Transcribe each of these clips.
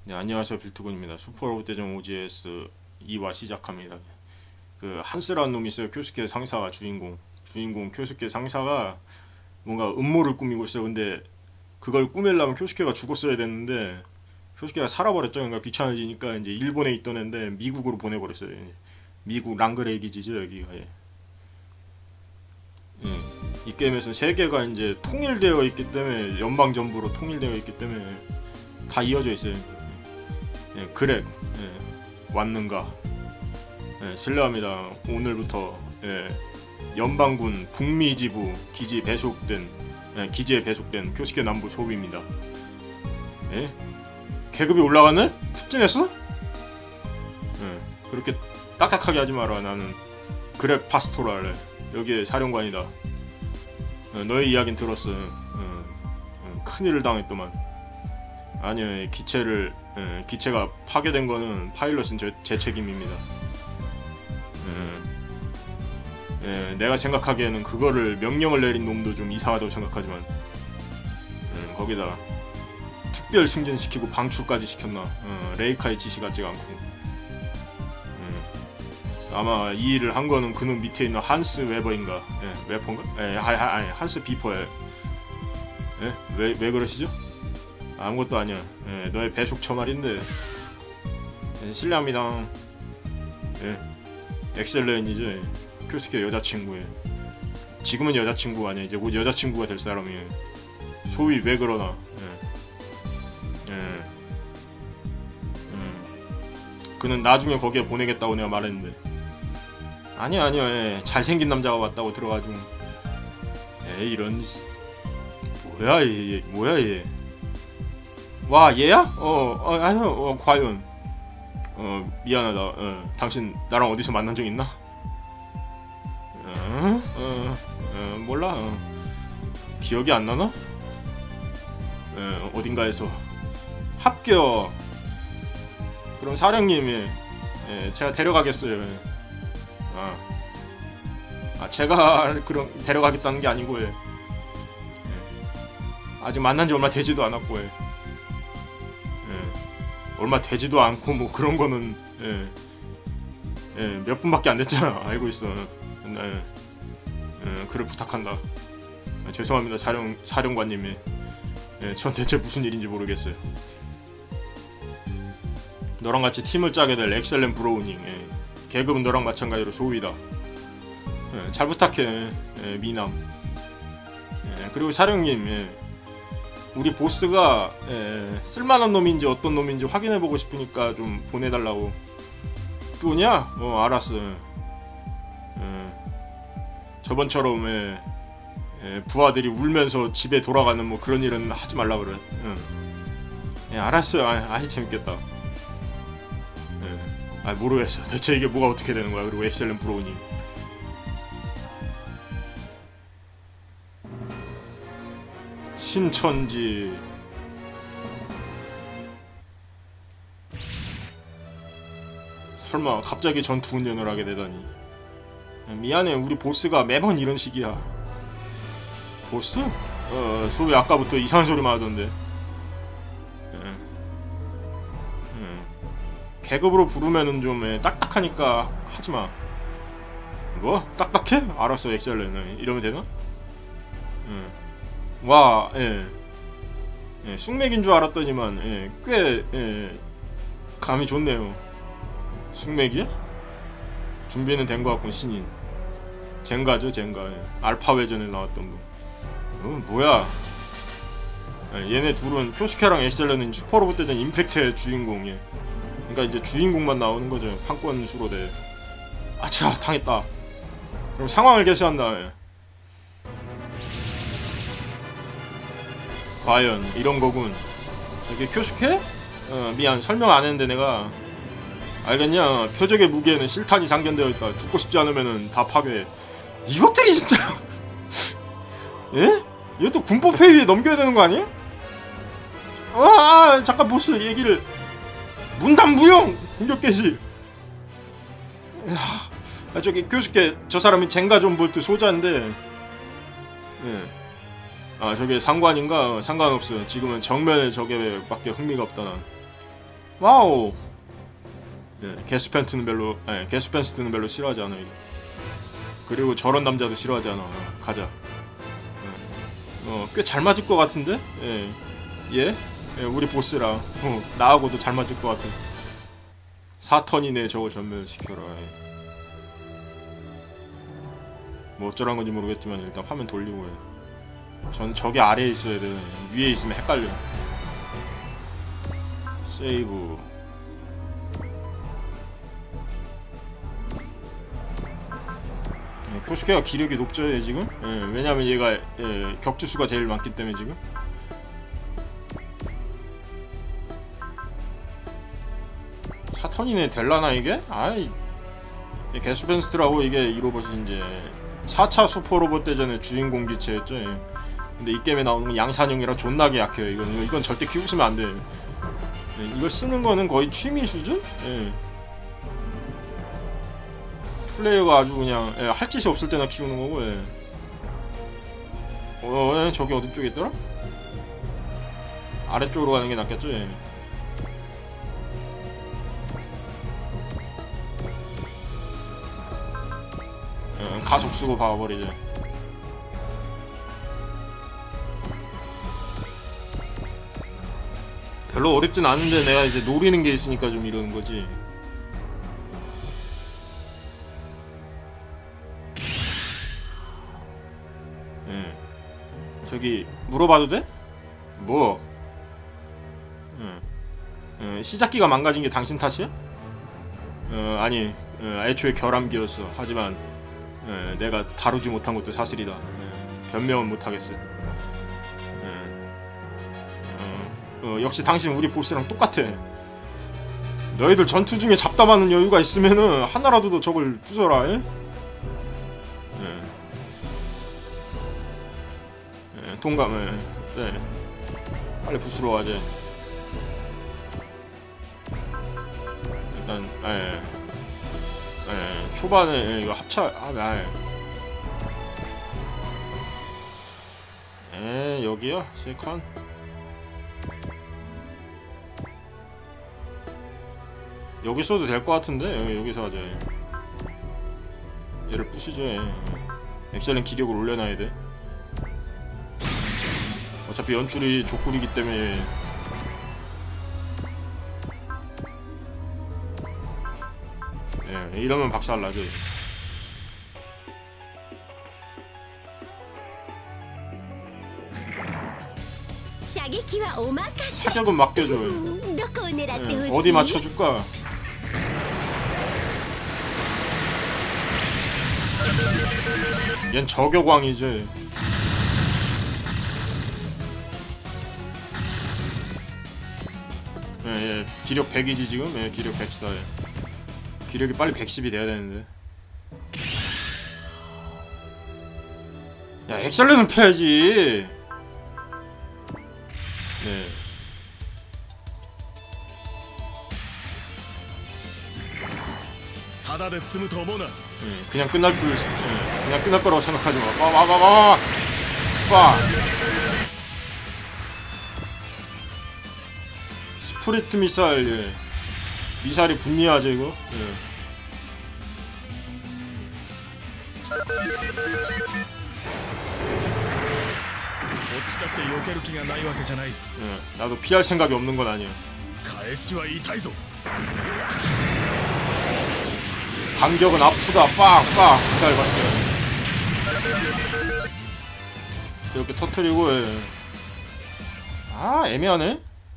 네, 안녕하세요. 빌트군입니다. 슈퍼로봇 대전 OGS 2화 시작합니다. 그 한스라는 놈이 있어요. 쿄스케 상사가 주인공 쿄스케 상사가 뭔가 음모를 꾸미고 있어요. 근데 그걸 꾸밀려면 쿄스케가 죽었어야 됐는데 쿄스케가 살아버렸죠. 그러니까 귀찮아지니까 이제 일본에 있던 애인데 미국으로 보내버렸어요. 미국 랑그레이 기지죠 여기가. 예. 이 게임에서 세계가 이제 통일되어 있기 때문에 연방 정부로 통일되어 있기 때문에 다 이어져 있어요. 예, 그래, 왔는가? 예, 실례합니다. 오늘부터 연방군 북미 지부 기지에 배속된 쿄스케 남부 소위입니다. 예? 계급이 올라갔네? 푹진했어? 그렇게 딱딱하게 하지 마라. 나는 그렉 파스토랄 여기에 사령관이다. 너의 이야기는 들었어. 큰일을 당했더만. 아니요, 기체가 파괴된 거는 파일럿은 제 책임입니다. 내가 생각하기에는 그거를 명령을 내린 놈도 좀 이상하다고 생각하지만, 거기다 특별 승진시키고 방출까지 시켰나. 레이카의 지시 같지가 않고. 아마 이 일을 한 거는 그놈 밑에 있는 한스 웨버인가? 웨퍼인가? 아니, 한스 비퍼에. 왜 그러시죠? 아무것도 아니야. 너의 배속처 말인데. 실례합니다. 엑셀렌이죠. 쿄스케 여자친구에. 지금은 여자친구가 아니야. 이제 곧 여자친구가 될 사람이에요. 소위 왜 그러나. 그는 나중에 거기에 보내겠다고 내가 말했는데. 아니야. 잘생긴 남자가 왔다고 들어가지고. 이런. 뭐야 얘. 와 얘야? 아니요. 과연. 미안하다. 당신 나랑 어디서 만난 적 있나? 몰라. 기억이 안 나나? 어딘가에서 합격. 그럼 사령님, 제가 데려가겠어요. 제가 그럼 데려가겠다는 게 아니고, 아직 만난 지 얼마 되지도 않았고, 얼마 되지도 않고 뭐 그런 거는 몇 분밖에 안 됐잖아. 알고 있어. 그를 부탁한다. 죄송합니다, 사령관님이. 전 대체 무슨 일인지 모르겠어요. 너랑 같이 팀을 짜게 될 엑셀렌 브로우닝. 계급은 너랑 마찬가지로 소위다. 잘 부탁해, 미남. 그리고 사령님, 우리 보스가 쓸만한 놈인지 어떤 놈인지 확인해보고 싶으니까 좀 보내달라고. 그거냐? 알았어. 저번처럼 부하들이 울면서 집에 돌아가는 뭐 그런 일은 하지 말라 그래. 알았어요. 아이 재밌겠다. 모르겠어. 대체 이게 뭐가 어떻게 되는 거야. 그리고 엑셀렌 브로우님. 신천지. 설마 갑자기 전투 운전을 하게 되다니. 미안해, 우리 보스가 매번 이런 식이야. 보스? 소위 아까부터 이상한 소리만 하던데. 계급으로 부르면은 좀 딱딱하니까 하지마. 뭐? 딱딱해? 알았어, 엑셀렌. 이러면 되나? 와, 쑥맥인 줄 알았더니만 꽤 감이 좋네요. 쑥맥이야? 준비는 된 것 같군. 신인 젠가죠. 알파 외전에 나왔던 분. 뭐야. 얘네 둘은 쿄스케랑 엑셀렌은 슈퍼로봇 대전 임팩트의 주인공이야. 그러니까 이제 주인공만 나오는 거죠. 판권 수로대. 아차, 당했다. 그럼 상황을 게시한다. 과연 이런 거군. 저기 쿄스케? 미안, 설명 안 했는데 내가. 알겠냐? 표적의 무기에는 실탄이 장전되어 있다. 죽고 싶지 않으면은 다 파괴해. 이것들이 진짜. 이것도 군법 회의에 넘겨야 되는 거 아니야? 잠깐 보스 얘기를. 문담무용 공격 개시. 저기 쿄스케, 저 사람이 젠가존 볼트 소자인데. 저게 상관인가? 상관없어. 지금은 정면에 저게 밖에 흥미가 없다 난. 와우. 예, 게스펜트는 별로, 예, 게스펜트는 별로 싫어하지 않아 이거. 그리고 저런 남자도 싫어하지 않아. 가자. 예. 꽤 잘 맞을 것 같은데? 예. 예? 예, 우리 보스랑 나하고도 잘 맞을 것 같은. 4턴 이내에 저거 전멸시켜라. 예. 뭐 어쩌란 건지 모르겠지만 일단 화면 돌리고 해. 전 저기 아래에 있어야 돼. 위에 있으면 헷갈려. 세이브. 예, 표시계가 기력이 높죠 얘 지금? 예, 왜냐면 얘가 예, 격주수가 제일 많기 때문에 지금. 사턴이네 될라나 이게? 아이 게스펜스트라고 이게 이 로봇이 이제 4차 슈퍼로봇 대전의 주인공 기체였죠. 예. 근데 이 게임에 나오는 건 양산형이라 존나게 약해요. 이건 절대 키우시면 안 돼. 예, 이걸 쓰는 거는 거의 취미 수준? 예. 플레이어가 아주 그냥 예, 할 짓이 없을 때나 키우는 거고. 예. 예, 저기 어디 쪽에 있더라? 아래쪽으로 가는 게 낫겠죠. 예. 가속 쓰고 박아버리지. 별로 어렵진 않은데 내가 이제 노리는 게 있으니까 좀 이러는 거지. 예. 저기 물어봐도 돼? 뭐? 시작기가 망가진 게 당신 탓이야? 아니, 애초에 결함기였어. 하지만 내가 다루지 못한 것도 사실이다. 변명은 못하겠어. 역시 당신 우리 보스랑 똑같아. 너희들 전투 중에 잡담하는 여유가 있으면은 하나라도 더 적을 부숴라. 동감해. 네. 빨리 부수러 와제. 일단 초반에 이거 합차 여기요? 실컨? 여기 써도 될 것 같은데 여기서 하자. 얘를 부시죠. 엑셀은 기력을 올려놔야 돼. 어차피 연출이 족구리기 때문에. 이러면 박살나죠. 타격은 맡겨줘. 어디 맞춰줄까? 얜 저격왕이지. 기력 100이지 지금? 기력 104에. 기력이 빨리 110이 돼야 되는데. 야, 엑셀렌은 패야지. 네. 그냥 끝날 거라고 생각하지 마. 빠. 스프리트 미사일. 미사일이 분리하죠 이거. 나도 피할 생각이 없는 건 아니야. 간격은 아프다. 빡빡. 잘 봤어요. 이렇게 터트리고. 애매하네.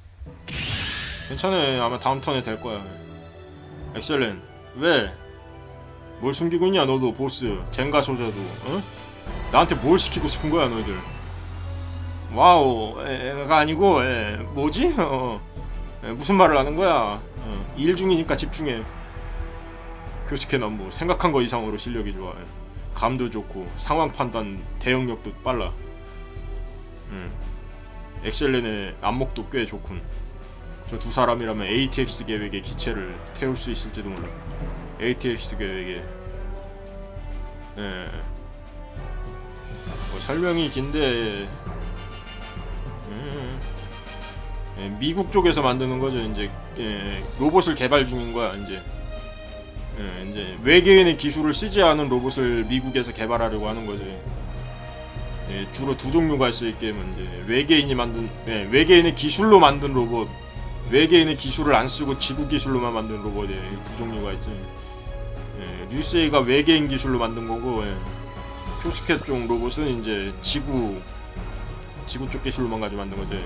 괜찮아. 아마 다음 턴에 될 거야. 엑셀렌. 왜? 뭘 숨기고 있냐 너도 보스. 젠가 소자도. 나한테 뭘 시키고 싶은 거야 너희들. 와우. 가 아니고 뭐지? 무슨 말을 하는 거야. 일 중이니까 집중해. 교식해 난 뭐 생각한 거 이상으로 실력이 좋아. 감도 좋고 상황 판단 대응력도 빨라. 엑셀렌의 안목도 꽤 좋군. 저 두 사람이라면 ATX 계획의 기체를 태울 수 있을지도 몰라. ATX 계획에 뭐 설명이 긴데 예, 미국 쪽에서 만드는 거죠. 이제 예, 로봇을 개발 중인 거야. 이제 예, 이제 외계인의 기술을 쓰지 않은 로봇을 미국에서 개발하려고 하는 거죠. 예, 주로 두 종류가 있어요. 이 게임은 이제 외계인이 만든 예, 외계인의 기술로 만든 로봇, 외계인의 기술을 안 쓰고 지구 기술로만 만든 로봇에 두 종류가 있죠. 예, 류세이가 외계인 기술로 만든 거고, 예, 표스케 쪽 로봇은 이제 지구 쪽 기술로만 가지고 만든 거죠.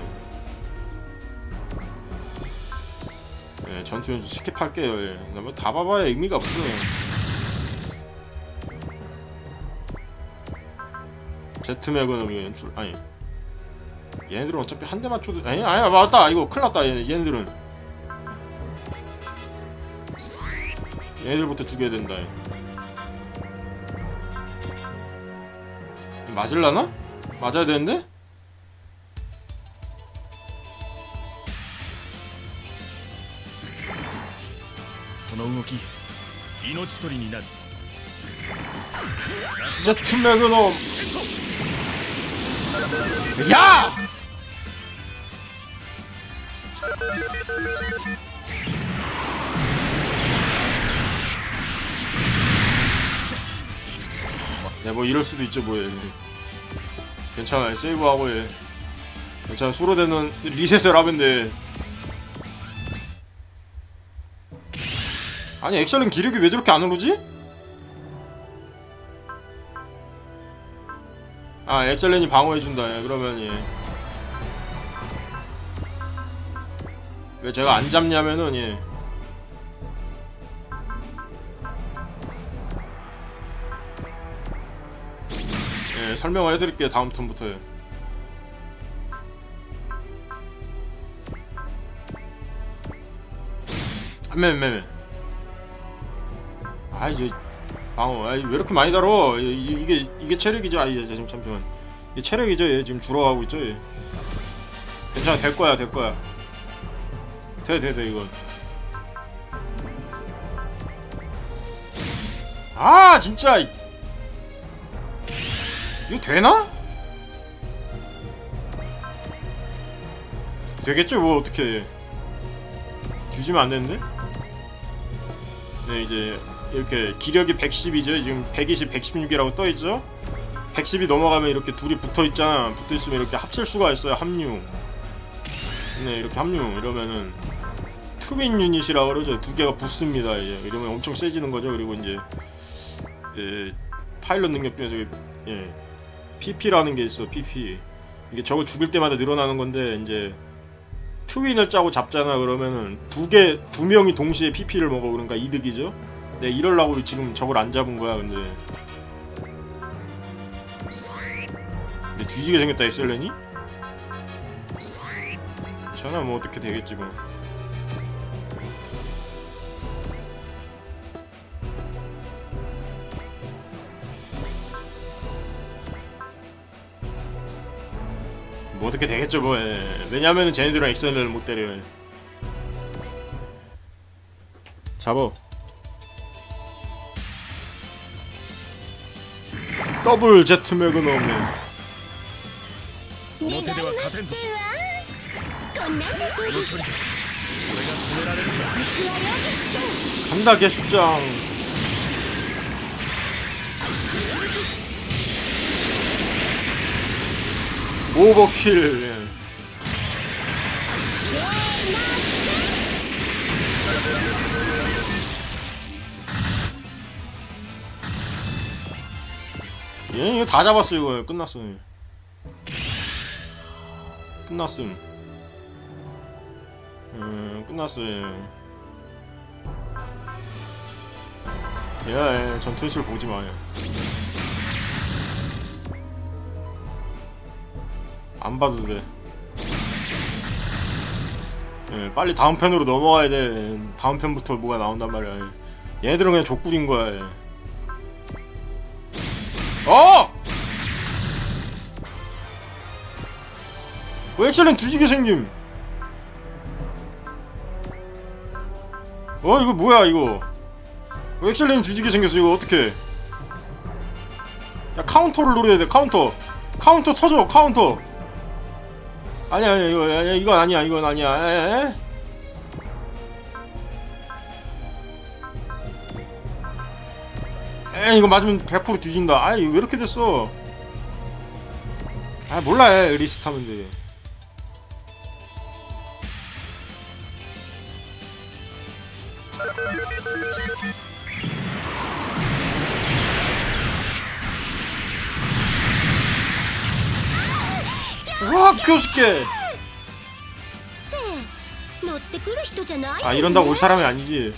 예, 전투 연수 스킵할게요. 예. 뭐 다 봐봐야 의미가 없어요. 제트맥은 연출 아니 얘네들은 어차피 한 대 맞춰도 아니야 맞다 이거 큰일났다. 얘네들은 얘네들부터 죽여야 된다. 맞을라나? 맞아야 되는데? 제트맥은 야! 네, 뭐 이럴 수도 있죠. 뭐해. 괜찮아. 세이브하고 해. 괜찮아. 수로되는 리셋을 하면 돼. 아니 액션은 기력이 왜 저렇게 안 오르지? 아 엑셀렌이 방어해준다. 예, 그러면 예. 왜 제가 안 잡냐면은 예. 예, 설명을 해드릴게요. 다음 턴부터. 매매. 아 이제 방어. 아이 왜 이렇게 많이 다뤄? 이게 체력이죠. 아 이제 잠시만. 이게 체력이죠. 얘 지금 줄어가고 있죠. 얘. 괜찮아. 될 거야. 돼 이건. 아 진짜 이거 되나? 되겠죠. 뭐 어떻게 주시면 안 되는데? 네 이제 이렇게 기력이 110이죠. 지금 120, 116이라고 떠있죠. 110이 넘어가면 이렇게 둘이 붙어있잖아. 붙어있으면 이렇게 합칠 수가 있어요. 합류. 네 이렇게 합류. 이러면은 트윈 유닛이라고 그러죠. 두 개가 붙습니다. 이제 이러면 엄청 세지는 거죠. 그리고 이제 예, 파일럿 능력 중에서 예, PP라는 게 있어. PP. 이게 적을 죽일 때마다 늘어나는 건데 이제 트윈을 짜고 잡잖아. 그러면은 두 명이 동시에 PP를 먹어. 그러니까 이득이죠. 네, 이럴라고 지금 적을 안 잡은 거야. 근데 뒤지게 생겼다. 엑셀렌이? 괜찮아. 뭐 어떻게 되겠지 뭐. 뭐 어떻게 되겠죠 뭐. 예. 왜냐면은 쟤네들은 엑셀렌을 못 때려요. 잡어. 더블 제트맥은 없네. 간다 개수장. 오버킬. 얘 이거 다 잡았어. 이거 끝났어. 끝났음. 끝났어. 야, 전투실 보지 마. 안 봐도 돼. 예, 빨리 다음 편으로 넘어가야 돼. 다음 편부터 뭐가 나온단 말이야. 얘네들은 그냥 족구인 거야. 예. 엑셀렌 뒤지게 생김. 이거 뭐야 이거. 엑셀렌 뒤지게 생겼어. 이거 어떡해. 야 카운터를 노려야 돼. 카운터 터져. 카운터 아니야 이건 아니야 이건 아니야. 이거 맞으면 100% 뒤진다. 아이 왜 이렇게 됐어. 아 몰라. 리스트하면 돼. 와 교수께. 아 이런다고 올 사람이 아니지.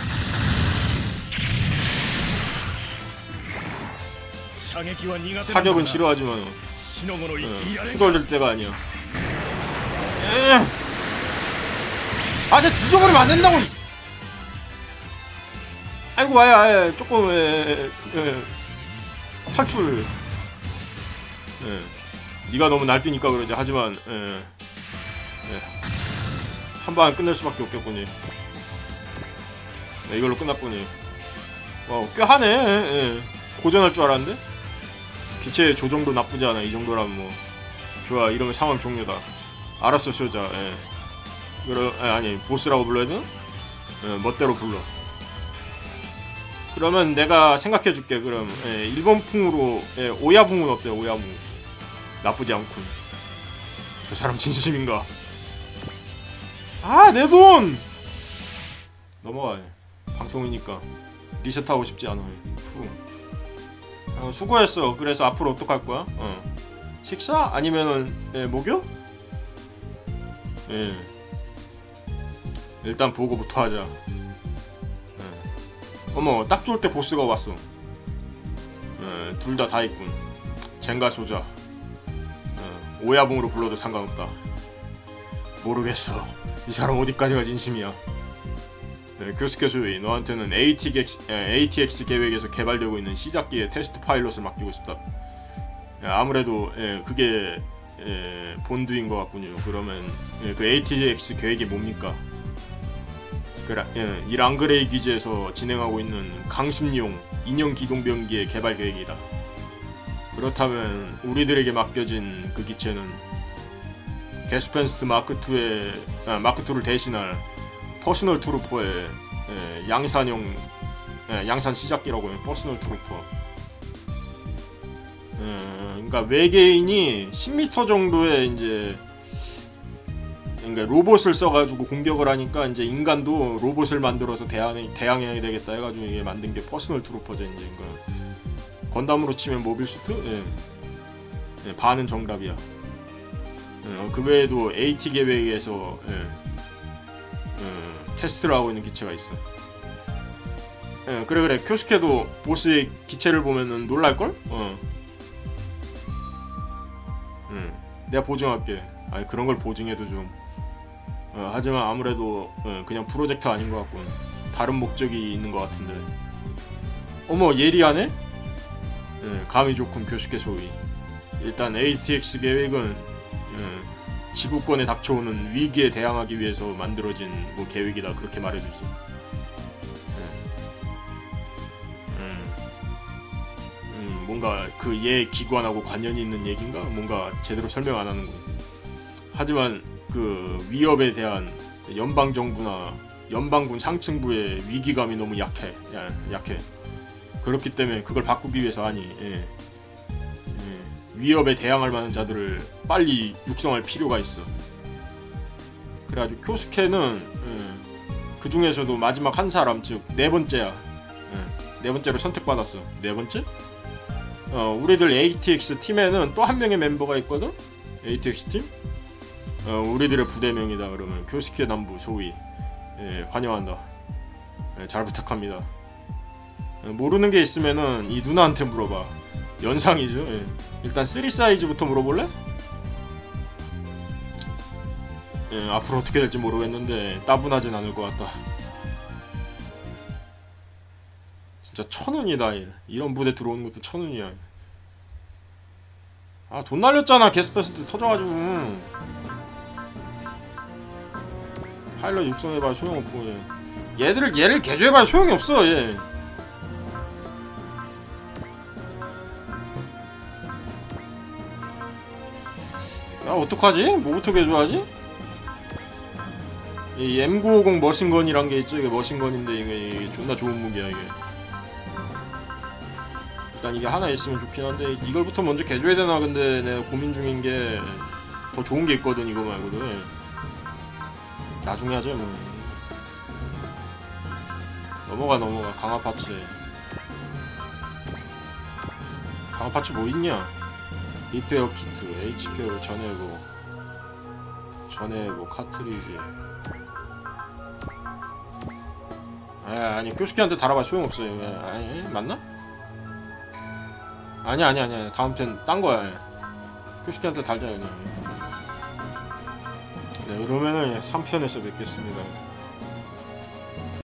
사격은 싫어하지만 수돌될 때가 아니야. 아 쟤 뒤져버리면 안 된다고. 아이고 와야 조금 탈출. 네가 너무 날뛰니까 그러지. 하지만 한 방 끝낼 수밖에 없겠군요. 이걸로 끝났군요. 와, 꽤 하네. 고전할 줄 알았는데? 기체 조정도 나쁘지 않아. 이 정도라면 뭐 좋아. 이러면 상황 종료다. 알았어 쇼자. 아니 보스라고 불러야 되나? 멋대로 불러. 그러면 내가 생각해줄게. 그럼 일본풍으로 오야붕은 어때? 오야붕 나쁘지 않군. 저 사람 진심인가? 아 내 돈! 넘어가. 방송이니까 리셋하고 싶지 않아. 수고했어. 그래서 앞으로 어떡할 거야? 식사? 아니면은 목욕? 일단 보고부터 하자. 어머 딱 좋을 때 보스가 왔어. 둘 다 있군. 젠가 소자. 오야붕으로 불러도 상관없다. 모르겠어. 이 사람 어디까지가 진심이야. 교수께 소위 너한테는 ATX 계획에서 개발되고 있는 시작기의 테스트 파일럿을 맡기고 싶다. 아무래도 그게 본드인 것 같군요. 그러면 그 ATX 계획이 뭡니까? 이 랑그레이 기지에서 진행하고 있는 강심용 인형 기동병기의 개발 계획이다. 그렇다면 우리들에게 맡겨진 그 기체는 게스펜스트 마크2를 대신할 퍼스널 트루퍼의 양산 시작기라고 해요. 퍼스널 트루퍼. 그러니까 외계인이 10m 정도의 이제 그러니까 로봇을 써가지고 공격을 하니까 이제 인간도 로봇을 만들어서 대항해야 되겠다 해가지고 이게 만든 게 퍼스널 트루퍼죠. 이제 그러니까 건담으로 치면 모빌수트? 반은 정답이야. 그 외에도 AT 계획에서 테스트를 하고 있는 기체가 있어. 그래 쿄스케도 보스의 기체를 보면은 놀랄걸? 내가 보증할게. 아니 그런 걸 보증해도 좀 하지만 아무래도 그냥 프로젝트 아닌 것 같군. 다른 목적이 있는 것 같은데. 어머 예리하네? 감이 좋군 쿄스케 소위. 일단 ATX 계획은 지구권에 닥쳐오는 위기에 대항하기 위해서 만들어진 뭐 계획이다. 그렇게 말해주지. 뭔가 그 기관하고 관련이 있는 얘기인가? 뭔가 제대로 설명 안 하는군. 하지만 그 위협에 대한 연방정부나 연방군 상층부의 위기감이 너무 약해. 그렇기 때문에 그걸 바꾸기 위해서 위협에 대항할 만한 자들을 빨리 육성할 필요가 있어. 그래가지고 쿄스케는 그 중에서도 마지막 한 사람, 즉 네 번째야. 네 번째로 선택받았어. 네 번째? 우리들 ATX 팀에는 또 한 명의 멤버가 있거든. ATX 팀? 우리들의 부대명이다. 그러면 쿄스케 남부 소위 환영한다. 잘 부탁합니다. 모르는 게 있으면은 이 누나한테 물어봐. 연상이죠. 일단 3 사이즈부터 물어볼래? 앞으로 어떻게 될지 모르겠는데 따분하진 않을 것 같다. 진짜 1000원이다. 이런 부대 들어오는 것도 1000원이야. 아 돈 날렸잖아. 게스트패스트 터져가지고. 파일럿 육성해봐 소용없고. 얘를 개조해봐 소용이 없어. 얘. 야 어떡하지? 뭐부터 개조하지? 이 M950 머신건이란 게 있죠. 이게 머신건인데 이게 존나 좋은 무기야 이게. 일단 이게 하나 있으면 좋긴 한데 이걸부터 먼저 개조해야 되나. 근데 내가 고민 중인 게 더 좋은 게 있거든. 이거 말고도 나중에 하자 뭐. 넘어가. 강화 파츠 뭐 있냐? 리페어 키트, HPO 전해보 카트리지. 아니 교수키한테 달아봐 소용없어요. 아니 맞나? 아니야 다음 편 딴 거야. 교수키한테 달자 그냥. 네 그러면은 3편에서 뵙겠습니다.